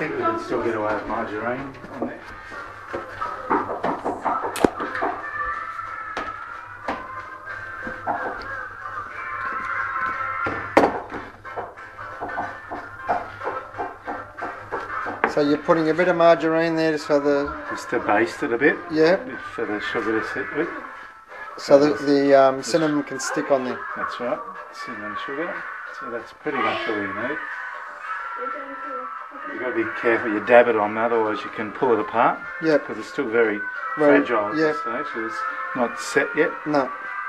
think we can still get away with margarine on there. So you're putting a bit of margarine there just to baste it a bit. Yeah. For the sugar to sit with. So the cinnamon can stick on there. That's right. Cinnamon sugar. So that's pretty much all you need. You've got to be careful. You dab it on, otherwise you can pull it apart. Yeah. Because it's still very fragile at yeah. this stage. So it's not set yet. No.